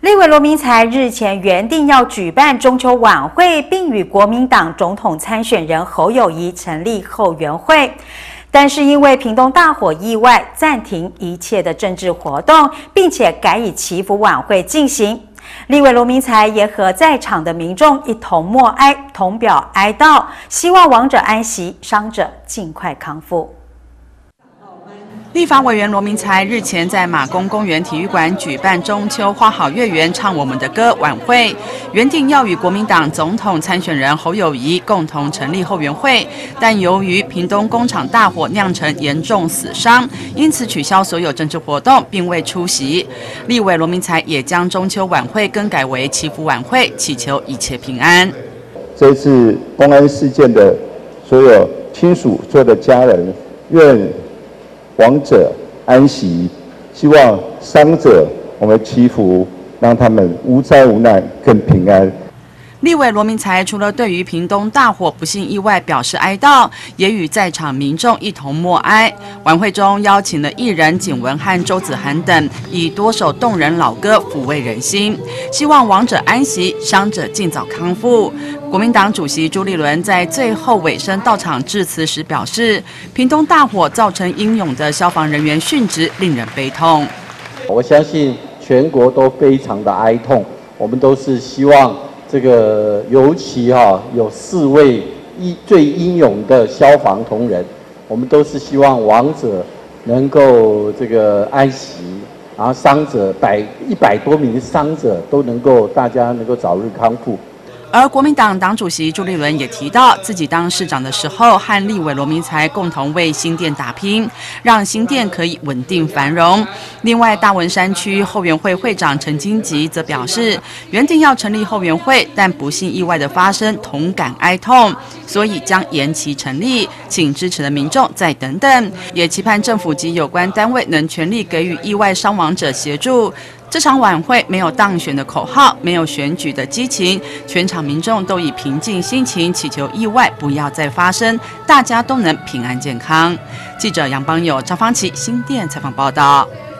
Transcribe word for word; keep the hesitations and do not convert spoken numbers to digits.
立委罗明才日前原定要举办中秋晚会，并与国民党总统参选人侯友宜成立后援会，但是因为屏东大火意外，暂停一切的政治活动，并且改以祈福晚会进行。立委罗明才也和在场的民众一同默哀，同表哀悼，希望亡者安息，伤者尽快康复。 立法委员罗明才日前在马公公园体育馆举办中秋花好月圆唱我们的歌晚会，原定要与国民党总统参选人侯友宜共同成立后援会，但由于屏东工厂大火酿成严重死伤，因此取消所有政治活动，并未出席。立委罗明才也将中秋晚会更改为祈福晚会，祈求一切平安。 这次公安事件的所有亲属、所有的家人，愿 亡者安息，希望伤者我们祈福，让他们无灾无难，更平安。 立委罗明才除了对于屏东大火不幸意外表示哀悼，也与在场民众一同默哀。晚会中邀请了艺人景文和周子涵等，以多首动人老歌抚慰人心，希望亡者安息，伤者尽早康复。国民党主席朱立伦在最后尾声到场致辞时表示，屏东大火造成英勇的消防人员殉职，令人悲痛。 我相信全国都非常的哀痛，我们都是希望 这个尤其哈、啊、有四位一最英勇的消防同仁，我们都是希望亡者能够这个安息，然后伤者百一百多名伤者都能够大家能够早日康复。 而国民党党主席朱立伦也提到，自己当市长的时候，和立委罗明才共同为新店打拼，让新店可以稳定繁荣。另外，大文山区后援会会长陈金吉则表示，原定要成立后援会，但不幸意外的发生，同感哀痛，所以将延期成立，请支持的民众再等等，也期盼政府及有关单位能全力给予意外伤亡者协助。 这场晚会没有当选的口号，没有选举的激情，全场民众都以平静心情祈求意外不要再发生，大家都能平安健康。记者杨邦友、张芳琪新店采访报道。